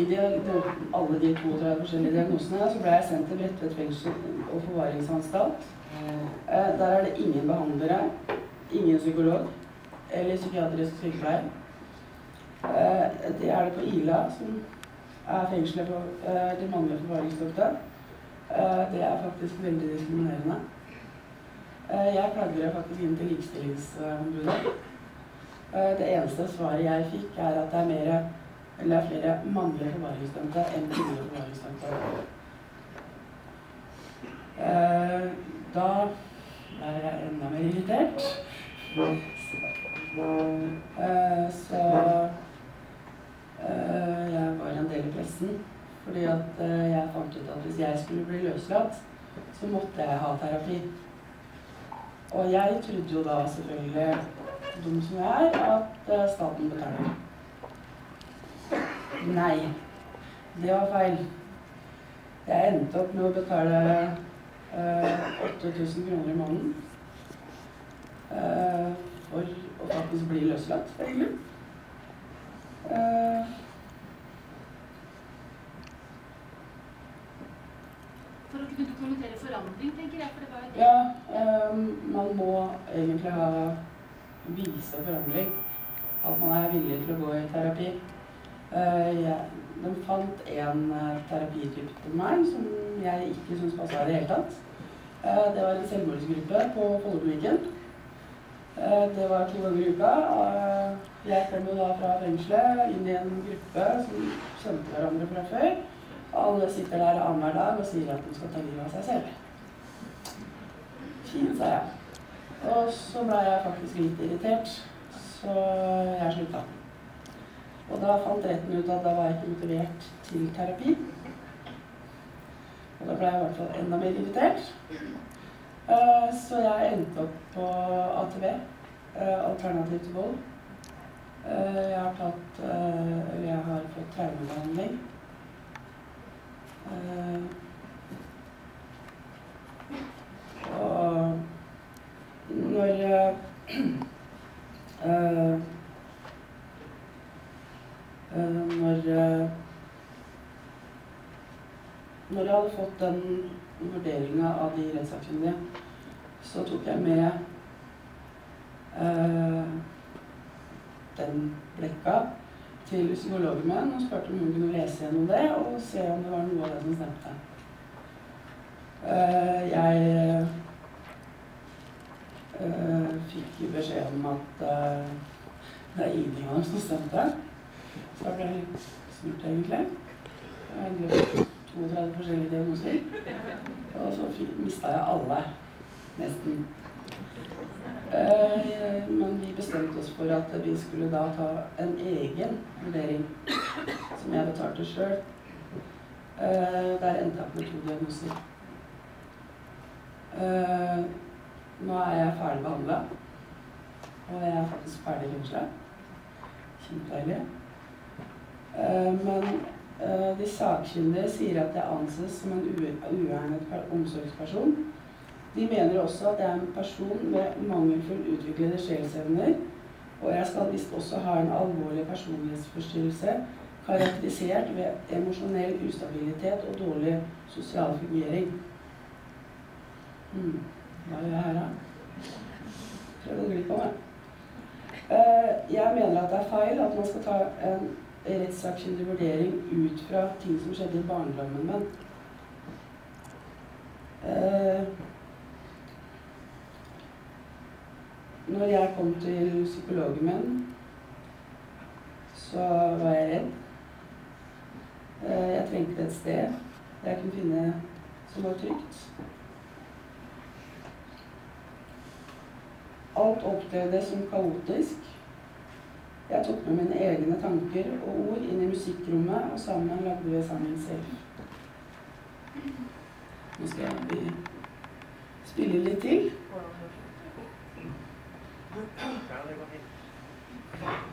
alle de 32 forskjellige diagnosene, så ble jeg sendt til Bredtvet fengsel og forvaringsanstalt. Der er det ingen behandlere, ingen psykolog eller psykiatrisk sykepleier. Det er det på Ila, som er fengselet for de mannlige forvaringsdømte. Det er faktisk veldig diskriminerende. Jeg klagde faktisk inn til likestillingsombudet. Det eneste svaret jeg fikk er at det er flere mannlige forvaringsdømte enn kvinnelige forvaringsdømte. Da er jeg enda mer irritert. Så jeg var en del i pressen, fordi at jeg fant ut at hvis jeg skulle bli løslatt, så måtte jeg ha terapi. Og jeg trodde jo da selvfølgelig, dum som jeg er, at staten betaler. Nei, det var feil. Jeg endte opp med å betale 8.000 kroner i måneden for å faktisk bli løslatt, egentlig. For å kunne dokumentere forandring, tenker jeg, for det var jo det. Ja, man må egentlig vise forandring. At man er villig til å gå i terapi. De fant en terapitype på meg som jeg ikke synes passet i det hele tatt. Det var en selvmordsgruppe på Folleklinikken. Det var 2 ganger i uka. Jeg kom jo da fra fengselet inn i en gruppe som kjente hverandre fra før. Alle sitter der annenhver dag og sier at de skal ta livet av seg selv. Fint, sa jeg. Og så ble jeg faktisk litt irritert, så jeg sluttet. Og da fant retten ut at da var jeg ikke motivert til terapi. Og da ble jeg i hvert fall enda mer irritert. Så jeg endte opp på ATV, alternativ til vold. Jeg har fått traumebehandling. Og når jeg hadde fått den vurderingen av de rettssakkundige, så tok jeg med den blekka til psykologen min og spurte om hun kunne lese gjennom det og se om det var noe av det som stemte. Jeg fikk beskjed om at det er ingenting av dem som stemte. Så da ble jeg litt snurt, egentlig. Jeg hadde 32 forskjellige diagnoser, og så mistet jeg alle, nesten. Men vi bestemte oss for at vi skulle da ta en egen vurdering, som jeg betalte selv. Der endte jeg opp med 2 diagnoser. Nå er jeg ferdig behandlet, og jeg er faktisk ferdig i fengselet. Kjempedeilig. Men de sakkyndige sier at jeg anses som en uegnet omsorgsperson. De mener også at jeg er en person med mangelfull utviklede sjelsevner, og jeg skal visst også ha en alvorlig personlighetsforstyrrelse karakterisert ved emosjonell ustabilitet og dårlig sosial fungering. Hva gjør jeg her da? Prøv å glippe av meg. Jeg mener at det er feil at man skal ta en rettssakkundig vurdering ut fra ting som skjedde i barndommen min. Når jeg kom til psykologen min, så var jeg redd. Jeg trengte et sted jeg kunne finne som var trygt. Alt opplevde som kaotisk. Jeg tok med mine egne tanker og ord inn i musikkrommet, og sammen lagde vi sangen selv. Nå skal vi spille litt til. Ja, det går fint.